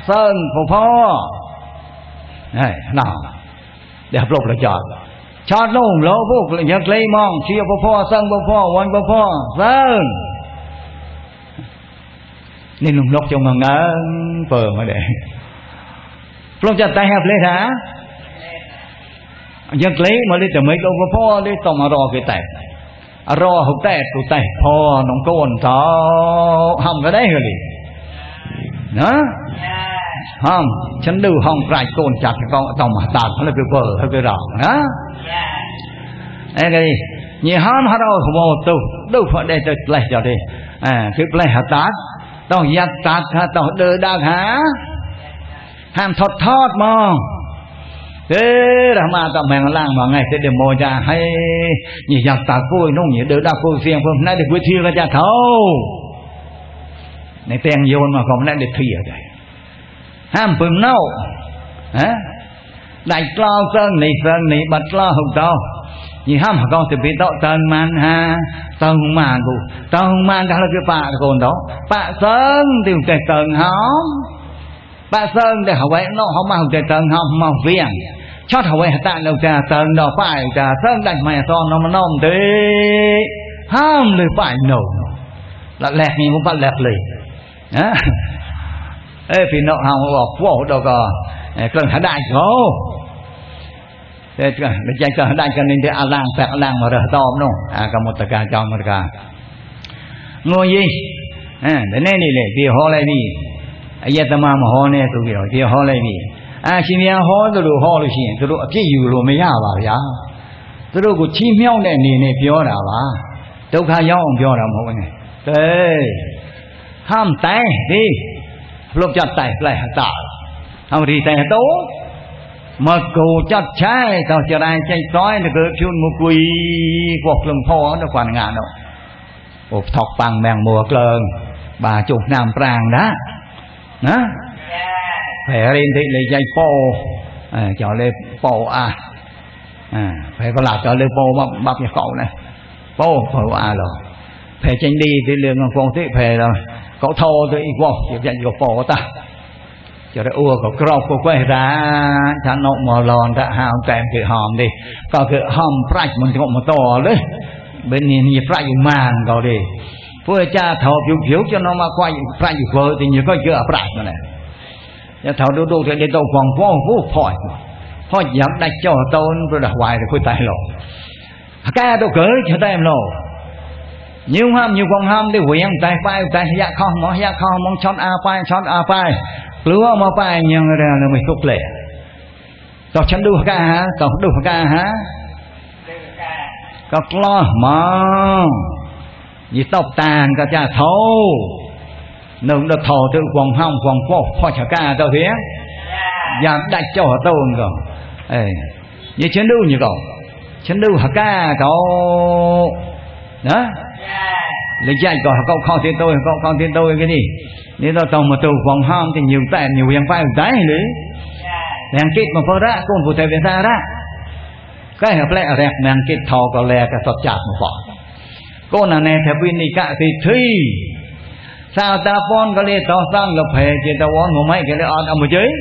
sơn phô này nào đẹp lục là chọt lông lỗ phúc là nhật lấy mong chia phô sơn phô quanh phô sơn nên lùng lốc trong ngã vờ mà để lông chặt tay hẹp lên hả nhật lấy mà lấy từ mấy câu phô lấy tông mà rò cái tay rò hụt tay tụt tay phô nông côn thọ hầm cái đấy rồi đi đó khôngฉันดูห้องปลายโกนจัดก็ต้องมาตัดเขาเลยไปเปิดเขาไปร้องนะไอ้ไงยี่ห้ามเราขโมยตู้ดูพอได้จะไล่จะได้คือไล่หาตัดต้องยัดตัดต้องเดินดักหาห้ามทอดมองเรามาตำแหน่งล่างมาไงจะเดโมจะให้ยี่ยัดตัดกุ้ยนุ่งยี่เดินดักกุ้ยเสียงเพิ่มนั่นเด็กวิธีก็จะเท่าในแตงโยนมาของนั่นเด็กเที่ยวใจห้ามปึงเน่าđại lao sơn này bật lao hậu tao như ham họ con thì bị tao tần man ha tần man bu tần man đó là cái bạ còn đó bạ sơn thì cái tần hóm bạ sơn để họ vậy nó họ mang cái tần hóm màu viền chót họ vậy ta đâu trà tần đó phải trà sơn đánh mày son nó mà nom thế hamเลยphải nổ là lẹt như muốn bắt lẹt lì ê vì nó hòng bỏ phố đâu có cần hả đại khổ để chạy cần đại cho nên để alang sạc alang mà rửa tôm đâu cả một tất cả trong một cả ngồi gì để nên đi lệ thì họ lại đi giờ tao mà họ này tôi hiểu thì họ lại đi xin nhà họ tôi đủ họ rồi xin tôi đủ cái gì rồi mới vào vậy tôi đủ cái chim nhau này này biểu nào à tôi khai nhau biểu nào một này đây ham tay đi lúc chặt tay lại tạ không thì tay tố mà cổ chặt trái tao cho đây chạy tối nó cứ chun một quỳ cuộc lưng phò nó còn ngàn đâu một thọc bằng mèng mùa cơn 30 năm prang đó đó phải lên thì lấy dây po cho lên po phải có là cho lên po bắp nhà cậu này po rồi phải tranh đi thì liền con thế phải rồi cậu thô thì quăng chỉ dạy có po ta cho đấy ua có crop có quay ra chẳng nộp mò lòn đã hào kèm cái hòm đi có cái hòm prach mình có một to đấy bên này như prach màn có đi vừa cha thầu phiếu cho nó mà quay prach vợ thì như có chưa prach mà này nhà thầu đu thì đi đâu còn vô phổi dám đánh cho tôn rồi đặt hoài thì khôi tay lộ cái đâu cỡ cho tay em lộ nhiều con ham đi quyền tay phai tay dạ không mong chọn a phai lúa mà phai nhưng ra là mình cục lệ tao chắn đu ca hả tao đu ca hả tao lo mà như tóc tàn cả cha thâu nương được thầu tự quần hông quần phố phò chả ca tao thế dám đánh cho tao rồi như chắn đu như cậu chắn đu hả ca cậu đó lấy dạy của cậu không tin tôi cái gì nếu tao tàu mà tàu vòng ham thì nhiều tài nhiều yang phai đấy đấy yang kết mà phơi ra con phụ thầy về ra đó cái hợp lệ rẹp yang kết thò có lẹ cả sọt chặt một phỏ con là này theo pin đi cả thì thi sao ta pon có lẽ tao sang gặp hè chỉ tao uống ngủ mấy cái lẽ ăn một chế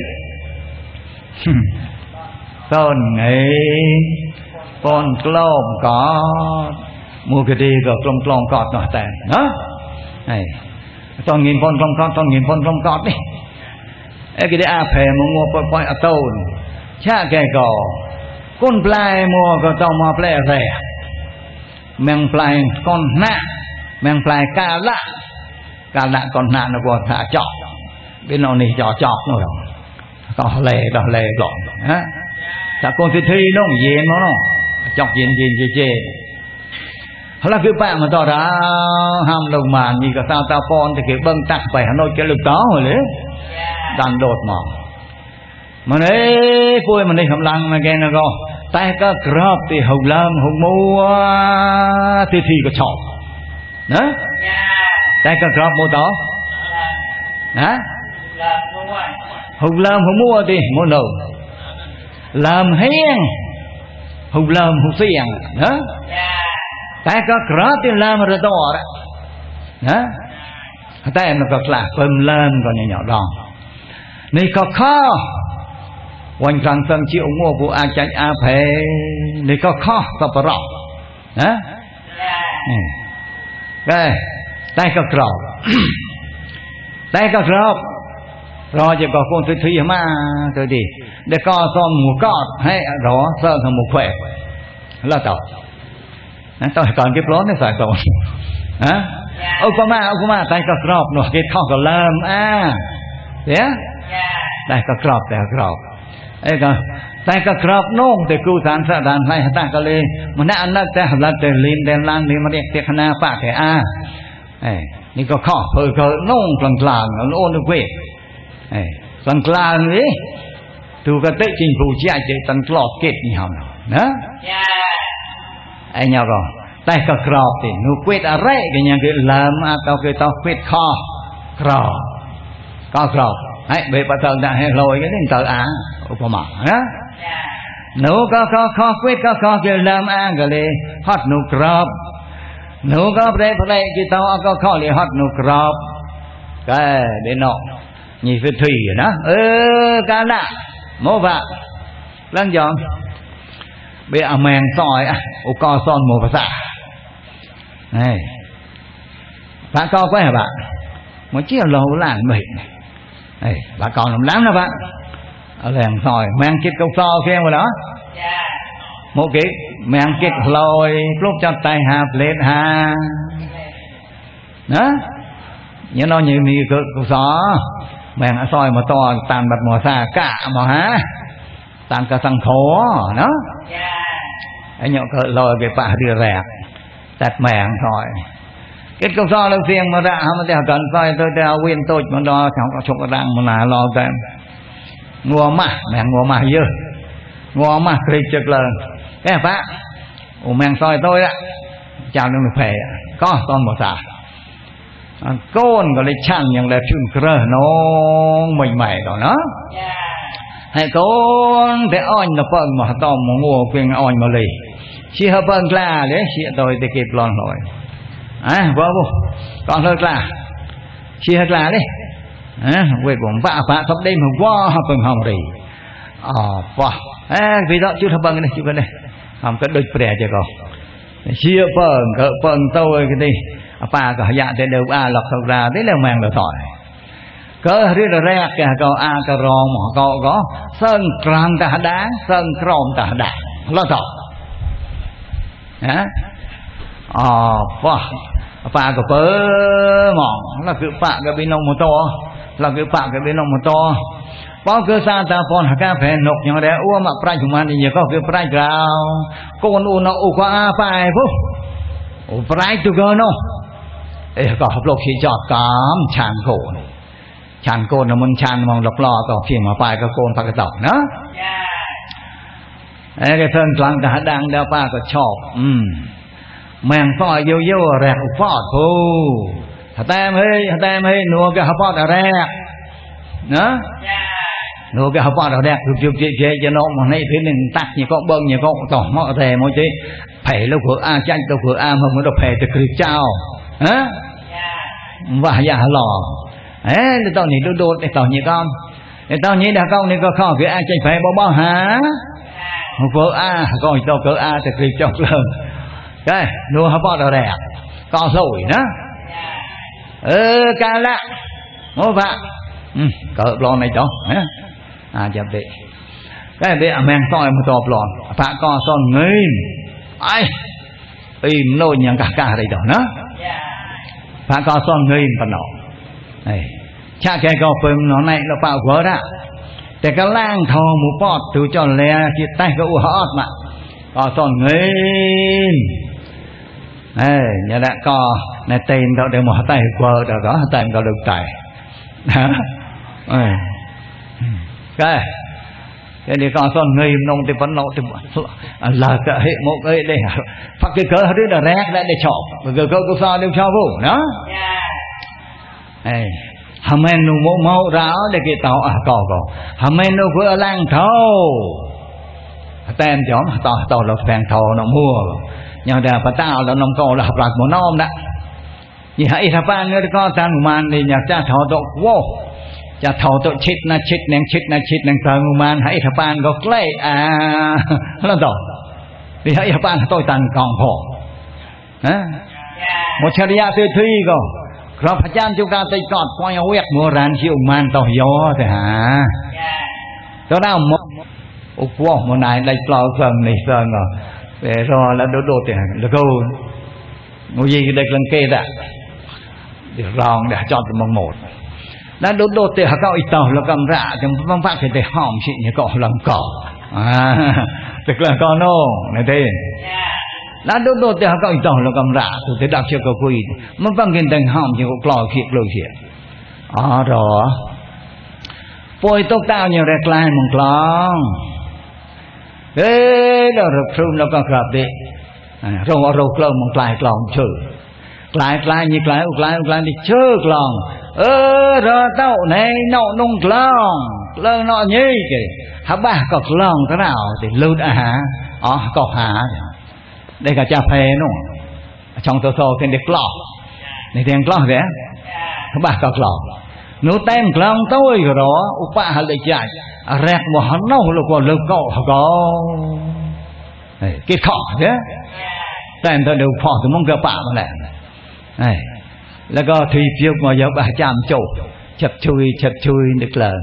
con ngày con lom có mua cái đi rồi lom cọt nọ tàn đó này toàn nghìn con trong cọt đi cái đấy à phê mua quay à tàu cha cái cò con plai mua có tàu mà plai rẻ mèng plai con nạ mèng plai cá lạ con nạ nó còn thả chọc bên nào này chọc rồi còn lề gọn hả ta con thi nó gì nó chọc gì chê là cái bạn mà tao đã ham lồng màn như cả sao ta pon thì cái bưng tặng phải Hà Nội cái lực đó rồi đấy đàn đột mà đấy vui mà đây không lăng mà nghe nó go tay có crop thì hồng lam hồng mua thì có chọn đó tay có crop mua đó hả hồng lam hồng mua thì mua đầu làm hén hồng lam hồng xiềng đó tại có rõ tiền làm rồi to đó tại em nó có là phần lên còn nhỏ đòn นี่ก็ข้อวันกลางสังเชียวงัวผู้อาจารย์อาเพนี่ก็ข้อสับปะรดนะได้ก็กรอบได้ก็กรอบรอจะก่อคนทุยๆมาตัวดีเด็กก็ซ่อนหมูกอดให้รอเสิร์ฟหมูแขวะแล้วต่อตอนก่อนเก็บร้อนในสายตรงฮะเอาเข้ามาได้ก็กรอบหน่อยเก็บข้าวก็เริ่มเดี๋ยวได้ก็กรอบแต่กรอบไอ้ก็แต่ก็กรอบนุ่งแต่กูสารสะดานไรตั้งก็เลยมันน่าอันนั้นแต่หันหลังแต่ลินแต่ล้างนี่มันเรียกเทคนาปากแก่นี่ก็ข้อเผยก็นุ่งกลางๆแล้วโอนด้วยกลางๆนี่ถูกกระเตะจริงผู้ชายจะตั้งกรอบเก็บนี่หอมนะไอ้เนี่ยก็แต่ก็กรอบสิหนูเวทอะไรกันยังคือลามเอาคือต้องเวทข้อกรอบก็กรอบให้เบปะเติงได้ให้ลอยcái nên tựอุปมานะหนูก็ข้อเวทก็คือลามก็เลยฮอตหนูกรอบหนูก็ไปกี่ตัวก็ข้อเลยฮอตหนูกรอบก็เดี๋ยวน้องนี่คือถุยนะการละโมบะเรื่องยองเบอแมงซอยอุกอซ่อนโมภาษานี่พระก็ไว้ฮะบะมันเชี่ยวเราหลานไม่bà còn làm lắm đó bạn ở làng sòi mang kít câu so khen rồi đó một cái mang kít lôi lúc cho tay hà lên hà đó nhớ nó như câu so mang sòi mà to tàn bật mùa xa cả mà hả tàn cả thằng khổ đó anh nhậu cỡ lôi cái bà đưa rẹt tạt mèn sòi kết công so lâu riêng mà ra mà theo cần coi tôi đeo nguyên tôi mà đo trong có chục răng mà là lo tên ngua mà dơ ngua mà kịch trực lần cái phát mang soi tôi đó chào đừng được phê có con một xả con gọi là chăn những đẹp chun cờ nó mình mày đó nó hay con để on là phần mà to mà ngua quyền on mà lì chỉ hợp phần là đấy chị tôi thì kịp lon rồi vợ con hơi là chi hơi là đấy quê của vợ thắp đêm hôm qua phần hồng rì vì đó chú thắp bằng cái này chú cái này không có đôi bè cho con chia phần tôi cái đi bà cả dạ để đều lọc thật ra đấy là màng là tỏi cỡ riết là ra cả cậu cà rò mà cậu có sơn trăng ta đá sơn crom ta đá lo tỏi pha có bơ mỏng là cứ pha cái bên nông một to là cứ pha cái bên nông một to bao cứ xa ta phòn cà phê nộp nhau đấy uống mà prai chúng mình thì giờ có cái prai gạo con uống nó uống qua phải không prai tu cơ nó có học lộc chỉ chọn cám chàn cồn là mình chàn mong lộc lò có phiền mà phải có cồn phải cái tàu nữa cái thân trăng đã đang đeo pha có chọc mang soi vô rẹt phọt phù hả tem hơi nua cái hấp phọt ở rẹt nữa nua cái hấp phọt ở rẹt chụp chế cho nó mà nay thế nên tắt như con bông như con tỏ mọ thề mỗi chế phải lâu của tranh lâu của mà mới được phải từ từ chào hả và già lò tao nhìn đôi đôi tao nhìn con tao nhìn đã con này có khó cái tranh phải bao hả của coi tao cỡ từ từ chào lần cái nuôi hấp bọt rồi đẹp co sồi đó ca lạ ngô vạ cỡ lon này đó chậm đi cái bị mang soi một tọp lon phạ co son nghìn ai im nôi nhàng cả đây đó nó phạ co son nghìn phần nọ này cha cái co phim nó này nó bao quá đóแต่ก็ล่างทองหมูปอดตูจอนแลจิตใต้ก็อุหอดมาก็ซ่อนเงินnhà đã co này tiền đâu để mở tay quơ đâu đó tay đâu được tài cái đi con son người nông thì vẫn nông thì là cái hệ một cái đây phát cái cỡ hết là rác lại để chọc rồi cỡ có sao đều cho vô đó hàm men nu mẫu ráo để cái tàu cò hàm men nu vừa lang thâu tem chóm tàu là phèn thâu nó mua nhưng mà phải tao là nông cầu là học lạc một nom đó vì hãy thà ban nữa có tan man thì nhà cha thọ độ vô จะทอตัวชิดนะชิดแนงชิดนะชิดแนงเติมมันให้ทปานก็ใกล้แล้วต่อđiให้ทปานtôiตันกองพอฮะหมดชริยะเตทีก็ครับพระเจ้าจุกาติกอดปอยเอาเวกมัวรันชิวมันต่อยอแต่หาตัวนั้นหมดอุปวงมันนายได้เปล่าเสริมในเสริมก็แต่รอแล้วโดดแต่แล้วก็งูยีได้กลังเกดอ่ะเดี๋ยวลองเดี๋ยวจอดมองหมดแล้วโดดแต่เขาอีกต่อแล้วกำราจำบางภาคเคยได้ห้อมชิเนี่ยก็ลำก่อแต่กลังก่อโน่ในเด้แล้วโดดแต่เขาอีกต่อแล้วกำราตัวแต่ดักเชือกก็คุยมันฟังกันแต่ห้อมชิก็กล่าวเขียกเลยเขียอ๋อรอป่วยตกตาอย่างแรกลายมองกลองเรารับรู้แล้วก็กลับดิเราเอาเรากลองมองกลายกลองเชื่อกลายนี่กลายที่เชื่อกลองเราเต้าในนอนุ่งกลองเลิกนอยี่กี่ฮับบ้าก็กลองเท่าnào để lưuอาหารก็หาได้กับจ่าเพนุ่งช่องโตๆเป็นเด็กกลองในเตียงกลองเนี่ยฮับบ้าก็กลองนู้เต็มกลางตัวอยู่หรออุปะหะเลยใจแรกว่าหันน้องลูกว่าเลิกก็กิดข้อเนี่ยแต่ตัวเดียวพอสมองกระปะมาแหละแล้วก็ทีเพียบมาเยอะบาจามโจชัดชุยนึกเลย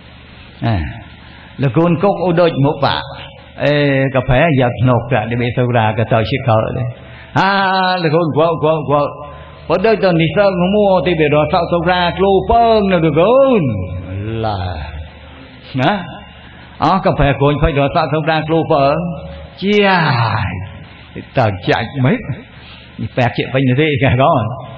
แล้วคุณก็อุดมมุกบะกาแฟอยากนกอะเดี๋ยวไปสุรากระต่ายชิคเขาเลยแล้วคุณกว่าพอได้ตอนนี้สร้างมั่วที่ไปรอสาวสุรากลูเปิ้งนะดูคุณล่ะนะกาแฟคนไปรอสาวสุรากลูเปิ้งเจี๊ยบต่างใจไหมแปลกเจ็บไปอย่างนี้แกก็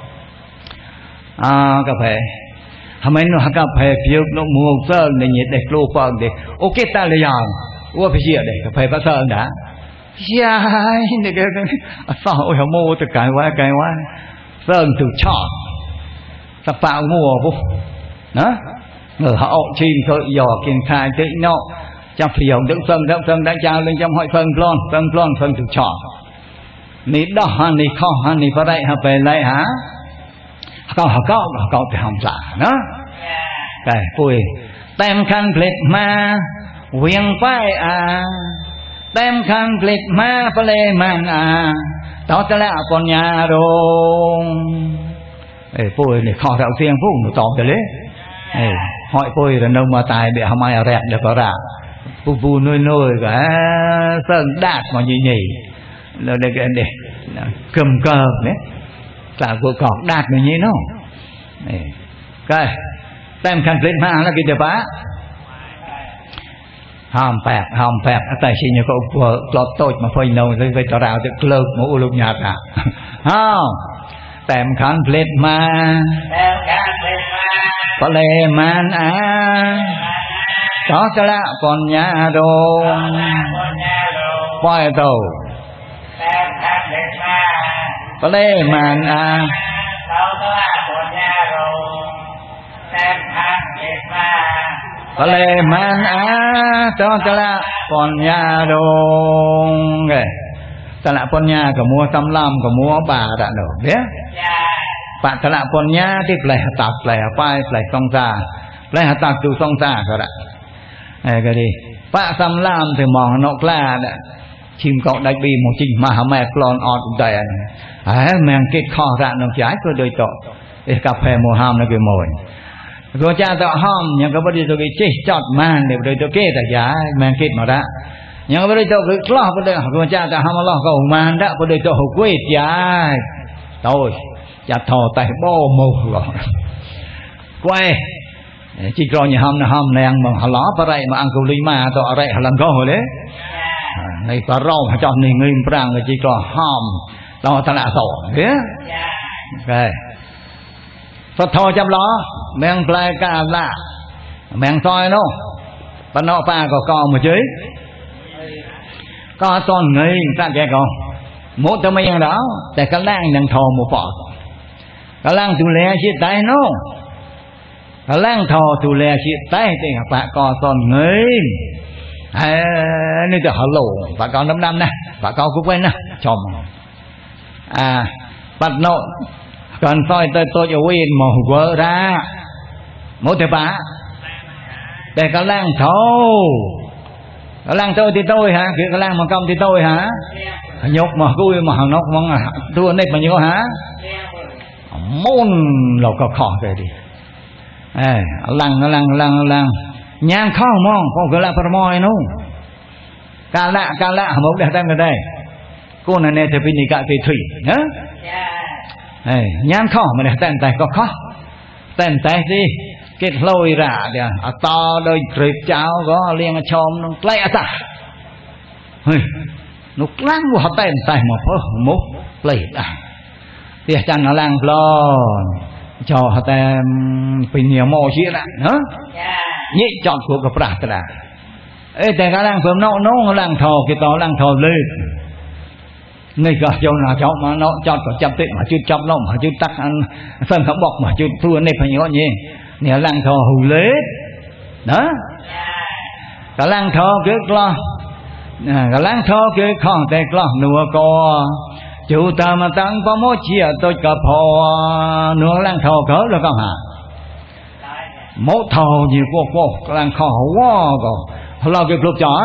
กาแฟทำไมnóกาแฟเพียบnó mua sơn để nhiệt để lô phận để ok ta là giangว่าไปเชี่ยđể กาแฟพระเสริญนะใช่เนี่ยก็สาวโอ้ยโม่ตะไกว่าเสริญถูกชอบสปางัวปุ๊บนะhọ chim thôi dò kiên khai tự nó trong phiền đứng sân đã chào lên trong hội phânถูกชอบนี่ดอกนี่ข้อนี่พระได้หาไปไรฮะก็ไปหอมสาเนาะแต่ปุยเต็มคันผลิตมาเวียงไปเต็มคันผลิตมาเปลมันต่อจะแล้วปัญญาดงปุยนี่ข้อเราเสียงพุ่งตอบจะเลยหอยปุยแล้วน้องมาตายเดี๋ยวทำไมแรกเดี๋ยวก็ราปูnuôi cả sơn đạt mà nhỉ là đây cái này cầm cờ đấy cả của cọt đạt như thế nó cái tem khăn lên ma là cái gì bá hòm pẹp tại sao như có lọt tôi mà phơi nâu lên với tao đào được lợn mũ lục nhạt không tem khăn lên ma có lẽ man đó cho là còn nhà đồ quay tàu có lẽ man có lẽ man đó cho là còn nhà đồ kìa ta là con nhà cả mua tâm lam cả mua bà đã được biết bạn ta là con nhà thì lại tạt lại phai lại song ra lại tạt từ song ra rồi đấy cái đi bạn tâm lam thì mòn nó là chim cậu đại bi một trình mà mẹ con ọt đầy mang kết kho ra nó trái tôi đôi tội để cà phê mùa ham nó cái mồi rồi cha tạo ham nhưng có bao giờ tôi cái chết chọt mang để đôi tôi kết là giá mang kết mà đã nhưng mà đôi tôi cái lo có đây rồi cha tạo ham lo cầu mang đã có đôi tôi hụt quê trái tôi cha thò tay bo mù rồi quay chỉ còn nhà ham nàng mà họ ló vào đây mà ăn cầu ly mà tao ở đây họ làm có hồi đấy này có rau họ chọn này người prang là chỉ còn ham tao ta đã sổ thế cái Phật thọ chăm lo men plai cả là men soi nó bạn nó pa có con mà chứ có son người ta kẻ con mỗi tao mấy đóแต่กระล่างยังทอหมูปอดกระล่างตุเลชีตายnóกระล่างทอตุเลชีตายthìปะcó son ngườiนี่จะฮัลโหลปะcon năm nèปะcon cũng quen nè chồng bắt nó còn soi tôi cho win màu quơ ra mỗi thứ ba để cả lang thâu cả lang tôi thì tôi hả cái lang mà công thì tôi hả nhục mà cùi mà nó mong thua nếp mà nhiều hả môn lộc có khó về đi lăng nhang khó mong không cứ là phần môi nung ca lạ một đẹp đang ở đây cô này nè thì bên đi cả thì thủy nhá nhang khó mà đẹp tên tài có khó tên tài gì cái lôi ra kìa to đôi trịch cháo có liên chom nó lẹ ta nó lăng của họ tên tài mà phơ mốt lẹ ta thì chẳng nó lăng lon cho họ tên bình nhiều mò chia lại nữa nhị chọn của cái bạc là êแต่cái lăng phơm nó lăng thò cái to lăng thò lên này cả chỗ nào cháu mà nó chọn có chậm tịnh mà chưa chậm nó mà chưa tắc ăn phân không bọc mà chưa thua này phải nhớ nhỉ nè lăng thò hù lế đó cả lăng thò cái lo cả lăng thò cái con tay lo nua co chủ ta mà tăng có mỗi chia tôi cả phò nua lăng thò cỡ là con hả mỗi thò nhiều cô lăng thò quá còn lo cái lúc chót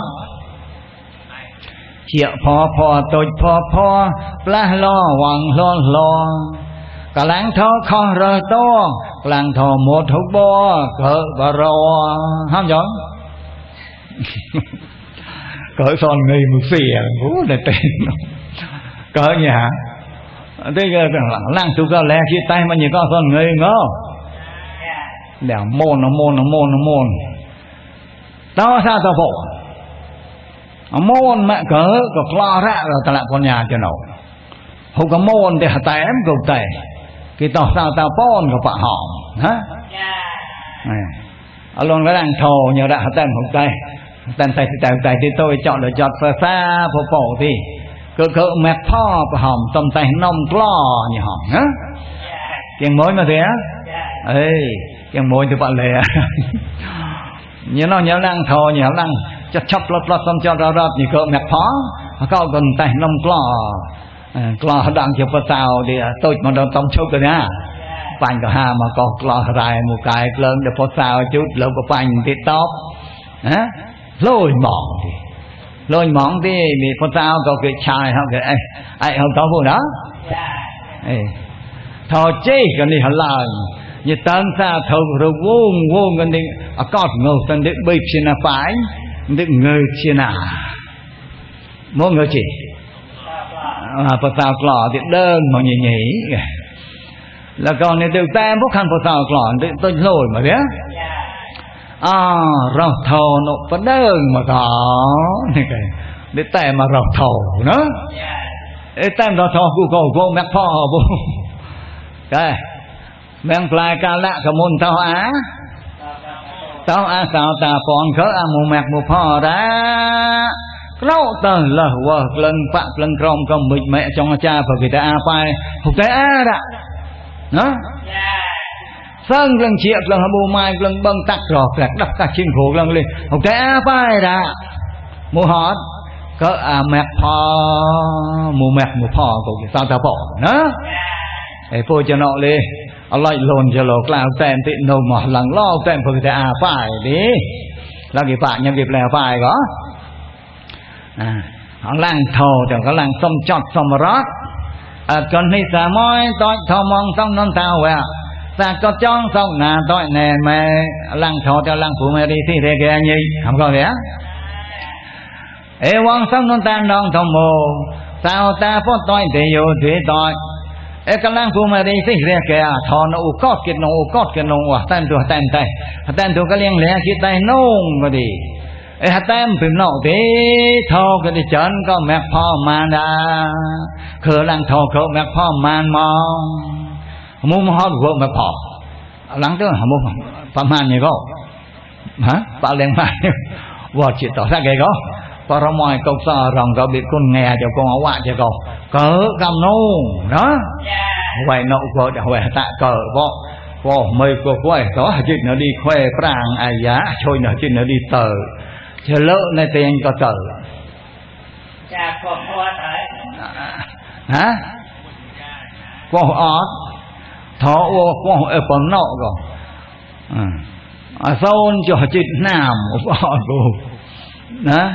chia phò tôi phò la lo hoàng lo cả láng thọ khó rơ to làng thọ một hộp bo cỡ và rò ham giống cỡ son người một xìa ngủ để tên cỡ nhà thế cái làng tụ cao lẹ chia tay mà nhiều con son người ngó đẻo môn đó sao tao bộ môn mẹ cỡ có lo ra rồi ta lại con nhà cho nổ không có môn để tay em cầu tay cái tao sao tao pon của bạn họ hả luôn cái đang thò nhờ đã tên không tay thì tôi chọn được chọn xa phố thì cỡ mẹ pho của hòm tầm tay nông lo như hòm hả kiêng mối mà thế á kiêng mối thì bạn lệ nhớ nó nhớ đang thò nhớ đang chắp lót xong cho ra như cỡ mẹ phó có còn tay nông lo đang chụp vào tàu thì tôi mà đang tông chốt rồi nha phanh cả ha mà còn lo dài một cái lớn để phó sao chút lâu có phanh thì top hả lôi mỏng thì bị phó sao có cái chai không cái ai không có vụ đó thò chi cái này hả lời như tân xa thầu rồi vuông cái này cọt ngầu tân định bịp xin là phải định người xin à mỗi người chỉ Phật sao cỏ thì đơn mà nhỉ là còn này từ tam bốc khăn Phật sao cỏ tôi lồi mà biết rau thầu nó có đơn mà có để tem mà rau thầu nữa tem rau thầu cô mẹ phò vô cái mẹ lại ca lạ cả môn tao á sao ta còn khớ mù mẹ mù phò ra lâu tờ lờ vờ lần phạm lần rong cầm mình mẹ trong cha và người ta phải học tế đã đó sơn lần chiếc lần bù mai lần băng tắc rồi đặt đắp các chim khổ lần lên học tế phải đã mù hót có mẹ phò mù mẹ mù phò của sao ta bỏ đó để phôi cho nọ lên Allah lồn cho lột lao tem tiện nâu mà lần lo tem của người ta phải đi là cái bạn nhân dịp là phải có họ làng thầu chẳng có làng xông chọt xông rót còn khi xả môi tôi thầu mong xong non tao vậy ta có chọn xong là tôi nè mẹ làng thầu cho làng phụ mẹ đi thì thế kìa nhỉ không có thế ê quang xong non tan đong thầu mồ sao ta phốt tôi thì dù thủy tôi ê cái làng phụ mẹ đi thì thế kìa thầu nó u cót cái nông tên tùa cái liên lẽ khi tay nông mà đi hạt tem phim nọ thế thâu cái đi chấn có mẹ phò man đã khờ lăng thâu khờ mẹ phò man mong mua hót vợ mẹ phò lăng tức là mua phò man như có hả bà lên mai vợ chỉ tỏ ra cái có tỏ ra mọi câu sao rằng có bị con nghe cho con áo quạ cho con cỡ cầm nô đó vậy nọ vợ đã về tạ cờ vợ mây của quay đó chuyện nó đi khoe prang ai giá trôi nó chuyện nó đi tờ chờ lỡ này tiền có tờ cha có đấy hả có ót thọ có ở phần nọ rồi Sơn cho chít nam một bọn cô đó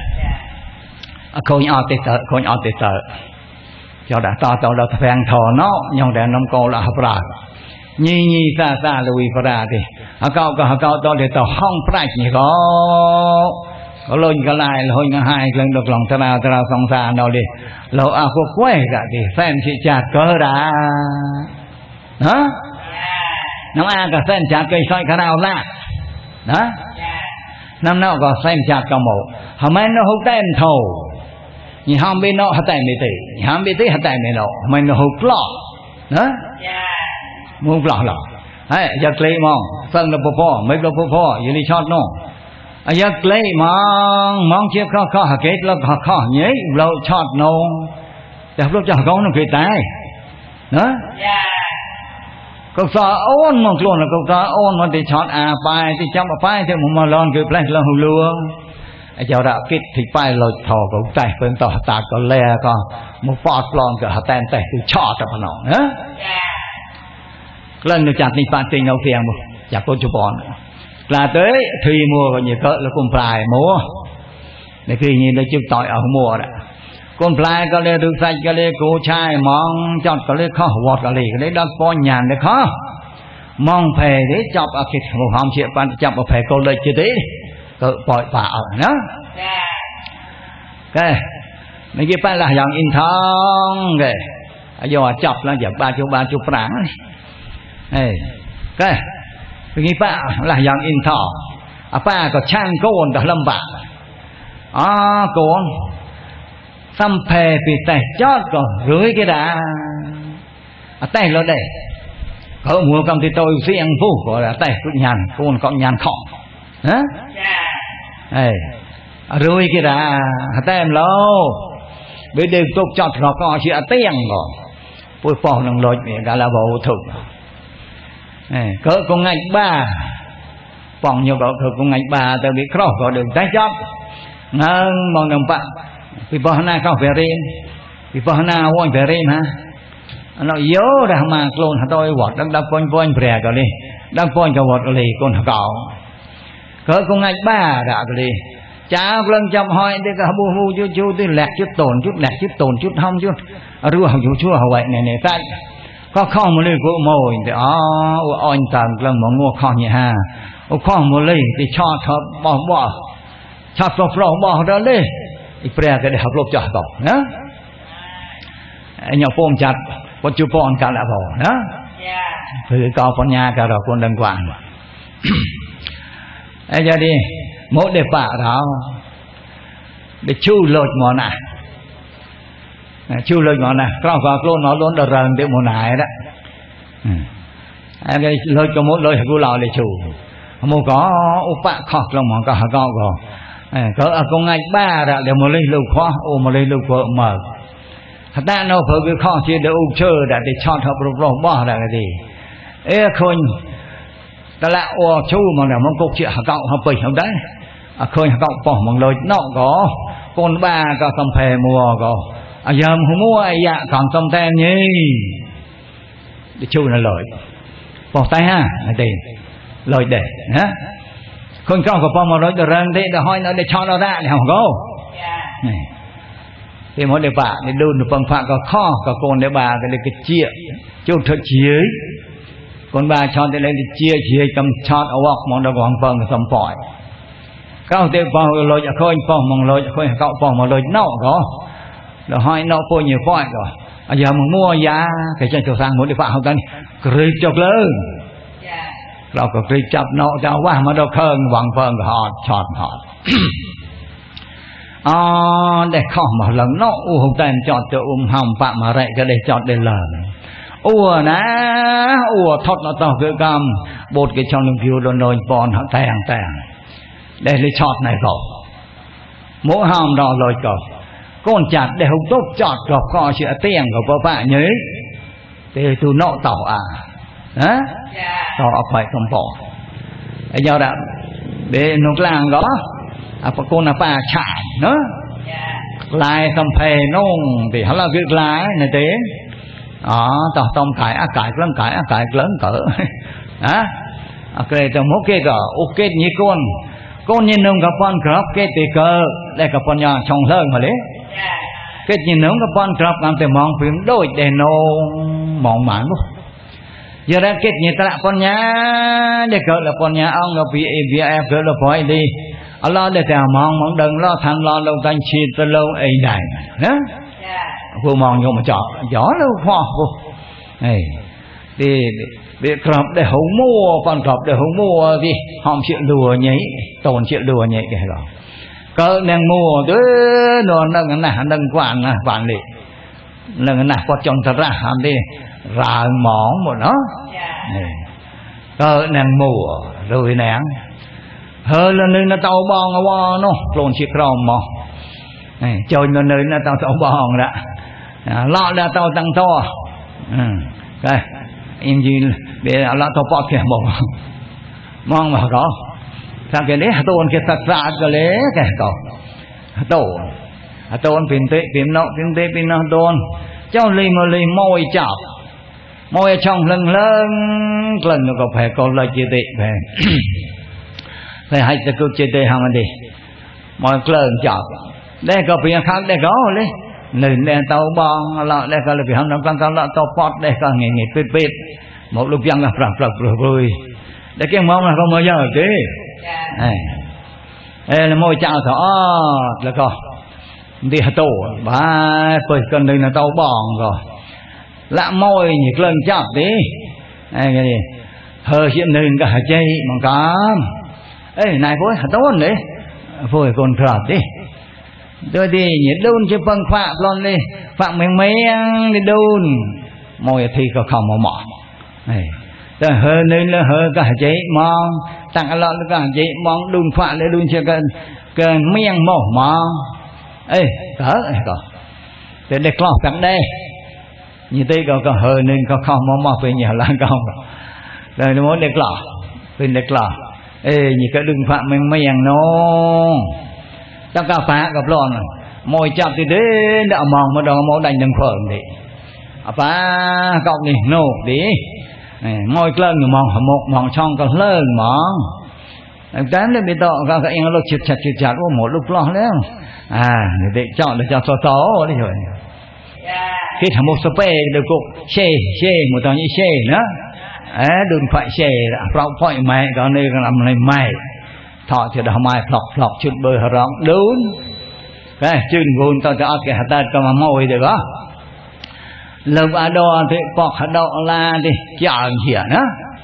khôi nhỏ tê tợ cho đã to tàu đã phèn thò nó nhau đèn nông cô là hợp ra nhi xa lùi ra thì họ cao to để tàu không phải gì có lôi cái lại lôi cái hai lần được lòng ta song xa nó đi lâu cô quay cả thì xem chị chặt cơ đã đó nó cả xem chặt cây soi cái nào ra đó năm nào có xem chặt cả một họ mấy nó hút tên thầu nhỉ ham bên nó hất tay mày tì ham bên tì hất tay mày nó mày nó hút lọ đó mua lọ hay giờ lấy mong phân là bố mấy là bố giờ đi chót nó giờ lấy mong chiếc khó kết là khó nhớ lâu chót nó để lúc cho con nó cười tay đó câu sao ôn mong luôn là câu sao ôn mà thì chót bài thì trong bài thì một lon cười plei là hù lúa giờ đã kết thì bài lột thò cũng tay bên tỏ ta có lè con một phọt lon cả hạt tên tay từ chót cho nó nữa lần được chặt đi phạt tình đầu phiền một chặt con chụp bòn là tới thì mua còn nhiều cỡ là con plài mua để khi nhìn nó chịu tội ở mùa đó con plài có lẽ được sạch có lẽ cô trai mong chọn có lẽ khó vọt có lẽ cái đấy đang coi nhàn đấy khó mong về đấy chọc ở cái một hôm chuyện bạn chọc ở về câu lời chưa đấy cỡ bội bả ở đó cái mấy cái phải là dòng in thong cái giờ chọc là giờ ba chục franc này cái cái ba là dòng in thọ ba có chăn côn đã lâm bạc côn xăm phê vì tay chót còn rưới cái đã tay nó đây ở mùa công thì tôi riêng vô gọi là tay cũng nhàn côn còn nhàn khọ hả này rưới cái đã tay em lâu bây giờ tôi chót nó có chuyện tiền rồi bôi phò nông lôi miệng cả là bộ thực cỡ con ngạch ba phòng nhiều cỡ con ngạch ba tôi bị khó có đường trái chót nâng mong đồng bạn vì bao na không về riêng vì bao na quanh về riêng hả nó yếu đã mà clone tôi vọt đang quanh bè rồi đi đang quanh cái vọt rồi con cào cỡ con ngạch ba đã rồi đi chả lần chậm hỏi đi cả bu chú tí lẹt chút tồn chút hông chút rùa hậu chua hậu vậy này tại có không một ly của mồi thì anh tàn lần mà mua không nhỉ ha không một ly thì cho thợ bỏ cho bỏ đó đi ít bè cái để học lốp cho cậu nhá nhỏ phôm chặt con chú phôm cả là bỏ nhá thì cao con nhà cả rồi con đừng quản ấy giờ đi mỗi đề bạ đó để chu lột món này chu lột món này con vào luôn nó luôn đợt rần để món này đó cái lột cho mỗi lột của lò để chu một có bạ khọt lòng món cả con có ở con ngạch ba đã để một ly lục khó một ly lục vợ mở ta nó phải cái khó chỉ để úp chơi đã để chọn hợp rộng bỏ là cái gì ê khôn ta lại chú mà là mong cục chuyện cậu hợp bình không đấy khơi cậu bỏ bằng lời nó có con ba có tầm phè mùa có giờ không mua dạ còn tầm tem nhỉ để chú là lời bỏ tay ha tiền lời để hả con con có bỏ lời để răng để hỏi nó để cho nó ra để không có thì mỗi đề bà để đun được bằng phạm có kho có con để bà cái chia chú thật chia con bà chọn để lên thì chia cầm chọn ở góc mong đâu còn phần sầm phỏi cao tiêu bao lôi cho khơi phong mong lôi cho khơi cậu phong mong lôi nọ có rồi hỏi nọ phôi nhiều phỏi rồi giờ mình mua giá cái chân sang muốn đi phạm không cần rịp chọc lớn rồi có rịp chọc nọ cho quá mà đâu khơi bằng phần họ chọn họ để không mà lần nọ không tên chọn cho hồng phạm mà rậy cái để chọn để lần thoát nó tao cái cam bột cái trong đường phiêu đồn đồn bòn họ tèng để lấy chọt này cậu mỗi hòm đỏ rồi cậu con chặt để không tốt chọt gọc kho chuyện tiền của bà bạn nhớ thì tôi nọ tàu hả tàu phải không bỏ giờ đã để nông làng đó con là bà chạy nữa lại tầm phê nông thì hắn là việc lái này thế tao tông cải lớn cỡ cái tao mốt cái cả ok như con nhìn nông gặp con crop cái tê cơ đây gặp con nhà trồng lớn mà đấy cái nhìn nông gặp con crop làm từ mong phim đôi để nó mong mãn luôn giờ ra kết như ta con nhà để cỡ là con nhà ông là vì em cỡ là phải đi Allah để ta mong đừng lo thành lo lâu tan chi tới lâu ấy này đó vô mong vô mà chọn gió lâu khoa vô này thì bị crop để hùng mua con crop để hùng mua gì hòm chuyện đùa nhảy tồn chuyện đùa nhảy cái đó cỡ đang mua tới nó nâng quản quản lì lần nào có trong thật ra hàm đi ra món một nó cỡ đang mua rồi nè hơi là nơi nó tàu bong qua nó lộn chiếc rồng mà chơi nó nơi nó tàu bong đã lọ là tàu tăng to cái em gì để lọ tàu bọt kìa một mong vào đó sao cái đấy tôn cái thật ra cái đấy cái tổ tôn phim nọ tôn cho lì mà lì môi chọc môi trong lần nó có phải có lời chia tị về phải hayจะกูเจเตหามันดิมอยเคลื่อนจับได้ก็เพียงครั้งได้ก็เลยหนึ่งได้เตาบองละได้ก็เลยไปทำน้ำกันละเตาปอดได้ก็เงี้ยปิดmột lúcยังก็ปรับrồiได้แค่มองlà không bao giờ chứ là môi chào thọแล้วก็đi hạt tổ ba ơi cần đây là tou bòn rồi lạ môi nhỉ lần chọc đi cái gì hơi chuyện nên cả chơi bằng cám ấy này phối hạt tốt đấy phối còn khờ đi tôi đi nhỉ đun chứ phân phạm lon đi phạm mình mấy đi đun môi thì có không mỏ này rồi hơi nên là hơi cả chơi mong tặng lon cả chơi mong đun phạm để đun chưa cần miếng mỏ mong ê cỡ để đẹp lọt cắn đây như thế có hơi nên có không mong về nhà lan không rồi nó muốn đẹp lọt bên đẹp lọt ê như cái đừng phạm mình miệng nó tất cả phá gặp lon môi chạm thì đến đạo mong mà đó máu đành đừng phởng đi phá cọc đi nổ đi môi lên mong một mong trong còn lớn mong tám lên bị tọ các anh nó chặt chặt một lúc lo đấy để chọn là cho tố đấy rồi khi thằng một số pe được cục xe một tàu như xe nữa đừng phải xe là phải mày còn đây còn làm này mày thọ thì đã mày lọc chút bơi hở rong đúng cái chừng gôn tao cho cái hạt tạt còn mà mồi được đó lợp đo thì bọc hạt đo la đi chọn hiểu nữa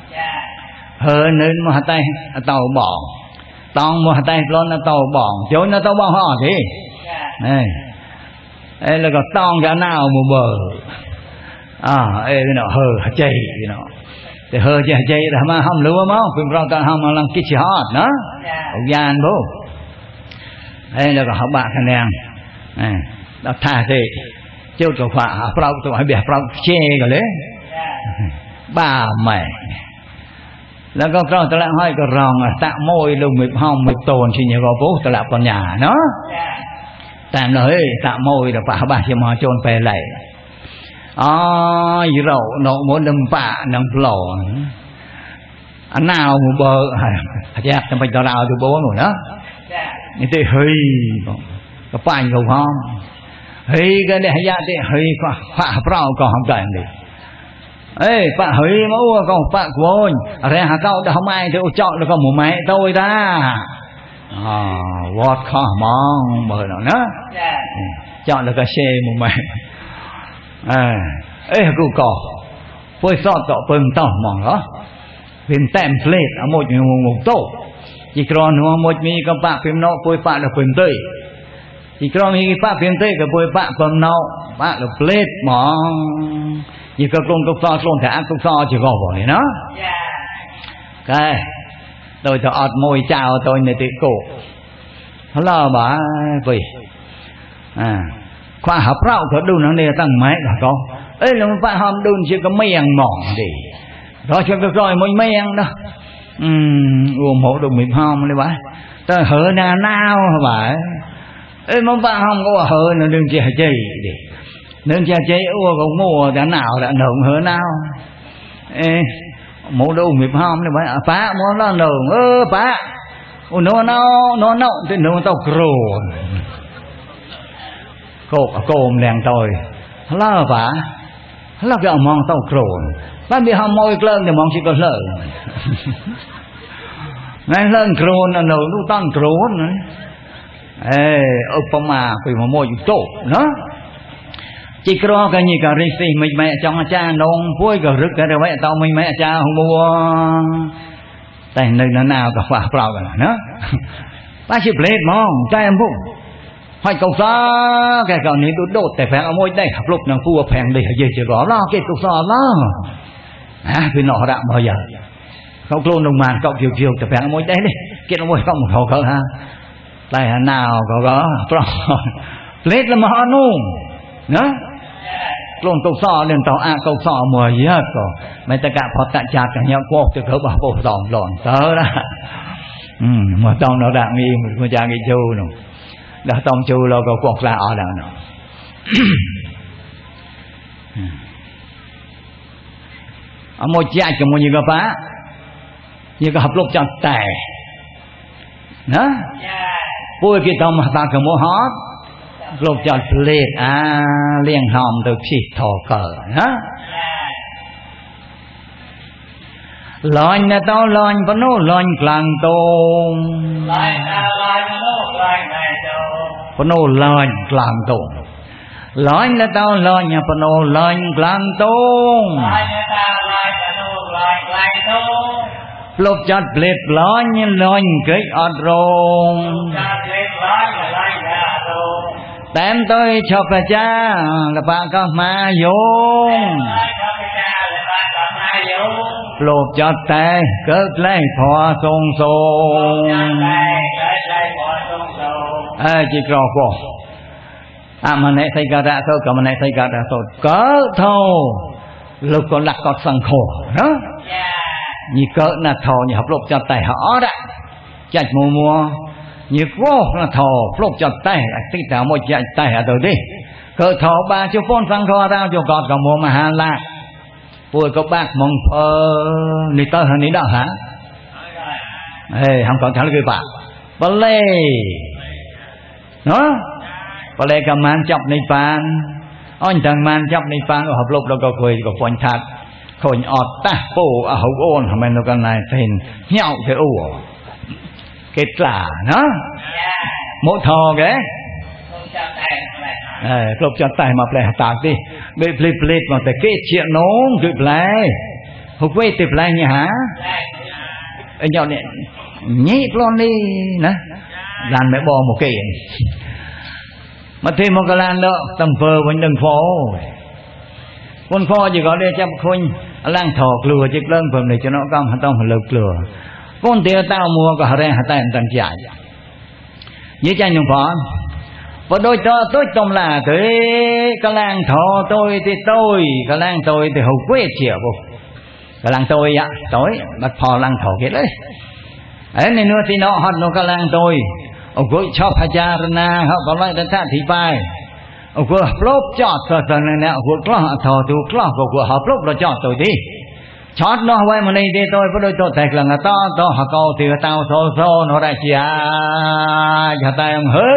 hơn nên mà tay tàu bỏ tông mà tay lon nó tàu bỏ chối nó tàu bỏ họ thì này đây là có tông cái nào mà bờ cái nó hờ chạy nó thì hờ chạy là mà không lúa máu phim rau ta không mà làm cái gì hot đó gian bố đây là có học bạn thằng nàng này đã thả thì chưa có phải rau tôi phải bẻ rau chê rồi đấy ba màyแล้วก็เราตะละห้อยก็รองตะโมยลงมิบห้องมิบโตนที่เนี่ยก็ปุ๊บตะละปัญญาเนาะแต่เลยตะโมยแต่ป่าบ้าจะมาโจรไปไหลอยู่เราหนองมดดำป่าหนองปล่อยอันน่าวมือเบอร์แยกจะไปตะเราดูโบ้หนูเนาะนี่ที่เฮ้ยก็ป่านกูห้องเฮ้ยก็ได้ยาที่เฮ้ยก็ฝ่าเปล่าก็ห้องใจดิê bạn hỡi máu con bạn của ôi ra hà cao đã không ai thì chọn được con một máy tôi ta what come on bởi nó nữa chọn được cái xe một máy ê cô cỏ phơi sọt tọ phơi tỏng mỏng đó phim template ở một tổ chỉ còn một mi các bạn phim nọ phơi bạn là phim tươi chỉ còn mi bạn phim tươi cái phơi bạn phim nọ bạn là plate mỏng chỉ có công thả công so chỉ có bỏ này nó cái tôi cho ọt môi chào tôi này tự cổ nó lo bà vì khoa học rau có đun nó này tăng máy là có ấy là phải hòm đun chỉ có miệng mỏng đi rồi cho cái rồi môi miệng đó uống một đồng miệng hòm đấy bà ta hở nào bà ấy mà phải hòm có hở nó đừng chỉ chơi đi nên cha chế ua cũng mua đã nào đã nồng hở nào mô đâu nghiệp ham này vậy phá mô nó nở phá nó thì nó tao cồn cồn đèn tôi là phá là cái mong tao cồn ban bị ham môi lên thì mong chỉ có lợn này lợn cồn là nở lúc tan cồn này Upama quỳ mà môi tổ nó chỉ có cái gì cả rì mình mẹ trong cha nông vui cả rực cái vậy tao mình mẹ cha không mua tại nơi nào cả phá phao cả nó bác chỉ plate mong cha em cũng phải cầu xa cái còn này đốt tại phải ở môi đây học lúc nàng phu phèn để gì chỉ có lo cái cầu xa đó vì nọ đã bao giờ không luôn đồng màn cậu chiều tại phải ở môi đây đi cái nó môi không một khẩu ha tại nào có plate là mà họ nung nó luôn câu sò lên tàu a câu sò mùa gì hết rồi mấy ta cả phật tại chặt cả nhau qua từ khởi bảo bộ giòn lòn tớ đó mà tông nó đang nghi mà cha nghi chu nè đã tông chu lo có quật là ở đâu nè ở một cha cho một như cái phá như cái hợp lúc chặt tè đó vui cái tông mà ta cầm mua hót lúc chặt liệt liên hòm từ chỉ thò cờ hả loan là tao loan vẫn nô loan clang tôn vẫn nô loan clang tôn loan là tao loan nhà vẫn nô loan clang tôn lúc chặt liệt loan như loan cái ọt rong đem tôi cho bà cha là bà có ma dùng lột cho tay cất lấy phò sông sông chỉ có cô mà này thấy cả đã thôi cả mà này thấy cả đã thôi cỡ thâu lúc còn lạc còn sẵn khổ đó như cỡ là thâu như học lột cho tay họ đã chạy mua như vô là thò flop cho tay tí tao một chạy tay ở đâu đi cỡ thò ba chú phone sang kho tao cho gọt cả mua mà hà la vui có bác mong ni tơ hơn ni đó hả không còn thằng cái bạn bà lê nó bà lê cả man chọc ni pan anh thằng man chọc ni pan học lúc đâu có quỳ có quan thật khôi ọt ta bố ở hậu ôn hả mình nó cái này thì nhau thì ủ cái trả nó mỗi thò cái lúc cho tay mà phải tạc đi bị plate mà phải cái chuyện nón cái play không quay tiếp play nhỉ hả anh nhau này nhét lon đi nè làm mẹ bò một cái mà thêm một cái lan đó tầm phơ vẫn đừng phố con kho chỉ có để cho khôn lang thọt lừa chiếc lân phần này cho nó cong hả tông lực lừa con tiêu tao mua có hả tay tận chạy như cha nhung phó và đôi tôi trong là thế cái lang thọ tôi thì tôi cái lang tôi thì hầu quê chịu cái lang tôi ạ tối bắt phò lang thọ kia đấy ấy nên nữa thì nó hot nó cái lang tôi ông cô cho phải cha na họ có nói đến thà thì bài ông cô flop chọt rồi này nè ông cô thọ tu của cô họ flop rồi chọt tôi đi chót nó quay mà này đi tôi với đôi tôi thật là to họ câu thì tao xô nó đại chia nhà ta em hơi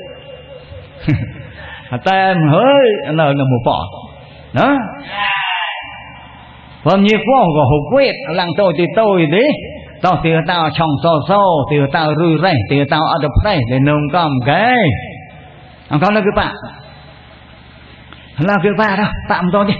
ta em hơi là một bỏ đó còn như phố của hộp quyết làng tôi thì tôi đấy tao thì tao chồng xô thì tao rư rây thì tao ở đập đây để nông cầm cái không có là cái bạn đâu tạm tôi đi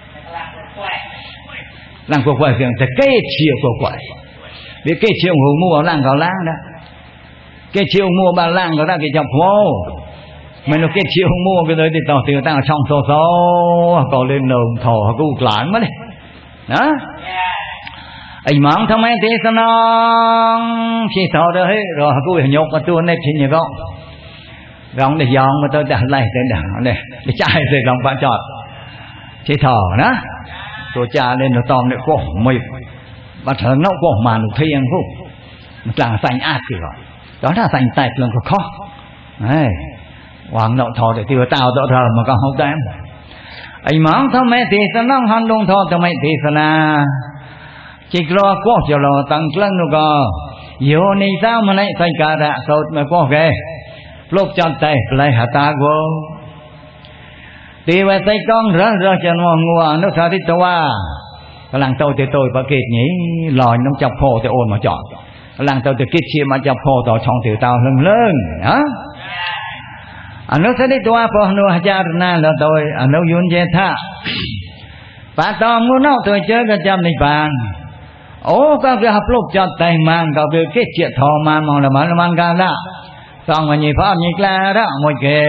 làng cuộc quậy việc thì cái chiều cuộc quậy biết cái chiều hùng mua làng vào làng đó cái chiều mua bà làng có ra cái chọc hô mình nó cái chiều mua cái đấy thì tao từ tao trong xô còn lên nồng thổ cứ láng mất đi đó anh mong thằng mấy thế sao nó chỉ thọ đấy rồi cứ nhục mà tôi này chỉ như con gọng để giòn mà tôi đặt lại để này để chạy rồi gọng bạn chọt chỉ thọ đó rồi cha lên nó tòm để cổ mày bắt thở nó cổ mà nó thiên phúc là thành ác kìa đó là thành tạch lần có khó này hoàng động thọ để tiêu tao đỡ thờ mà con không đem anh mong thằng mấy thì sao nó hòn đông thọ thằng mấy thì sao là chỉ lo có cho lo tăng lăng nó có yêu này sao mà này thay cả đã sốt mà có ghê lúc chọn tay lại hạ ta vô thì về tay con rớt rớt cho nó ngua nó sao đi tàu cái làng tàu thì tôi phải kịp nhỉ lòi nó chọc hồ thì ôn mà chọn cái làng tàu thì kịp chia mà chọc hồ tàu trong tiểu tàu lưng lưng hả nó sẽ đi tàu po nó hajar na là tôi nó yun je tha bà to muốn nó tôi chơi cái chăm này bàn ố các cái học lúc chọn tay mang các cái kết chuyện thò mang mong là mang ra đó xong rồi nhịp pháp nhịp la đó một cái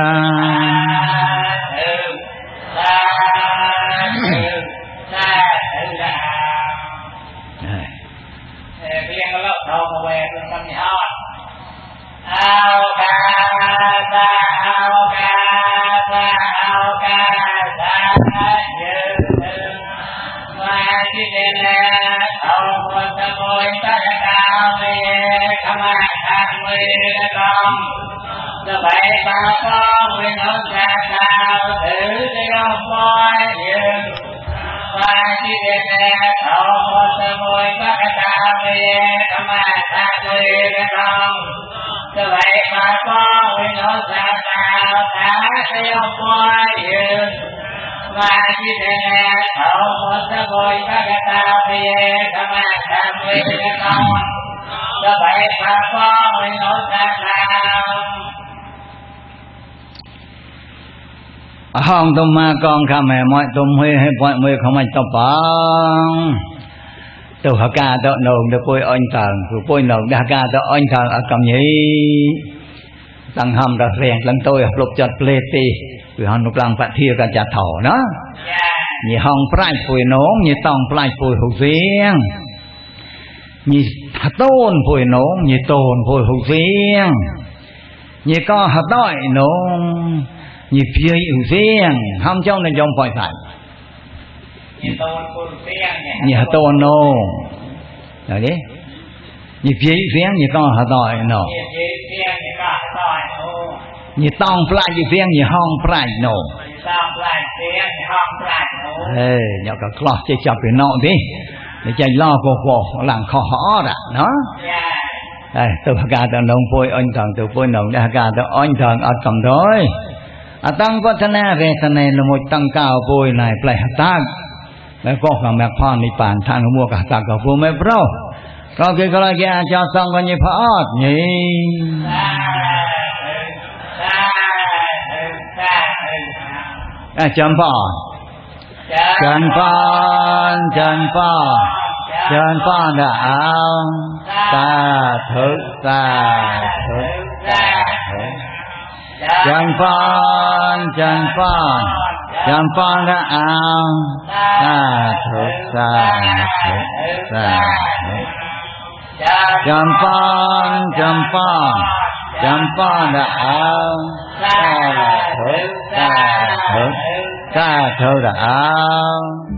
ห้องตุ่มมากองข้าแม่มอยตุ่มห้อยให้ปล่อยมือเขาไม่ตบปังตัวหักกาตัวหนุ่มตัวป่วยอ่อนต่างตัวป่วยหนุ่มหักกาตัวอ่อนต่างอากำยี่ตั้งห้ามระเรียงหลังตัวปลุกจัดเปลตีคือห้องนุกลางปะเทียกันจัดถอเนาะยี่ห้องปลายป่วยหนุ่มยี่ต้องปลายป่วยหูเสียงยี่ต้นป่วยหนุ่มยี่ต้นป่วยหูเสียงยี่ก็หัดต้อยหนุ่มnhịp phía ưu riêng ham trong nên trong phải phải nhịp tôn nô rồi đấy nhịp phía ưu riêng nhịp con hà tỏi nô nhịp tông plai ưu riêng nhịp hong plai nô ê nhọc cả clock chơi chập cái nọ đi để chơi lo cô làm khó họ đã nó đây từ cả từ nông phôi anh thằng từ phôi nông đã cả từ anh thằng ở cầm thôi tăngวัฒนาเวทนาละมุตั้งก้าวป่วยนายปลายหัตถ์แล้วก็ความแม่พ่อในป่านทางหัวกะตากกับผู้ไม่เพราะก็คือก็เลยอาจารย์สองคนยี่พอดนี่จำป่ะจำป่ะจำป่ะจำป่ะนะเอาตาถึกตาถึกตาถึกจันปานจันปานจันปานละอังสาธุสาธุสาธุจันปานจันปานจันปานละอังสาธุสาธุสาธุละอัง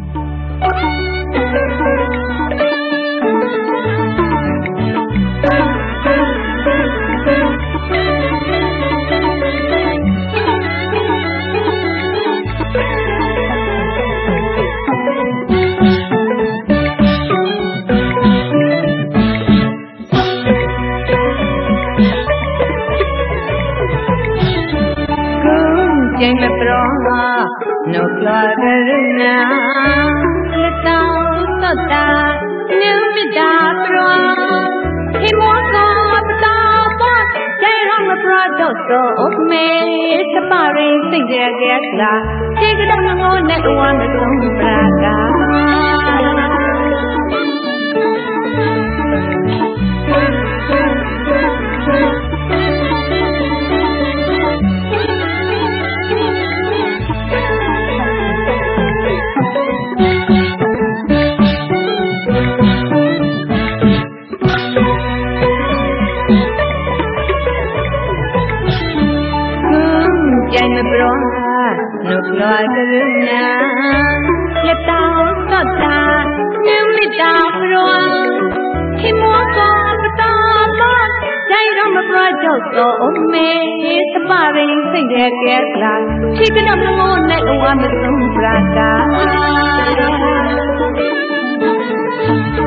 นกลอยกระนาและเต่าตอตาเนื้อไม่ดาปลาให้มัวกอบตาบอดใจร้องมาปลาดอกโตอกเมย์สปาเรงสิ่งเดียแกกลาที่กระดังงอนในวันไม่ต้องปรากานกลอยกระนาและเต่าตอตาเนื้อไม่ดาปลาที่มัวกอบตาบอดใจร้องมาปลาดอกโตอกเมย์สปาเรงสิ่งเดียแกกลาที่กระดังงอนในวันไม่ต้องปรากา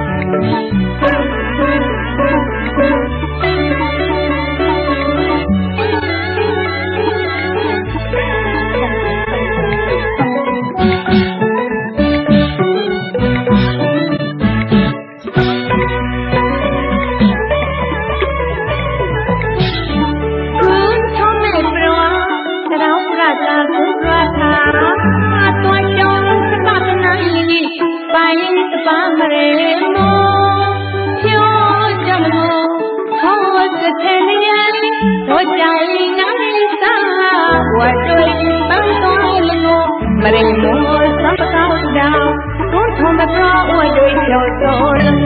ริงมัวสัมปตาดาวก้นทองแบบร้อยด้วยเที่ยวโซน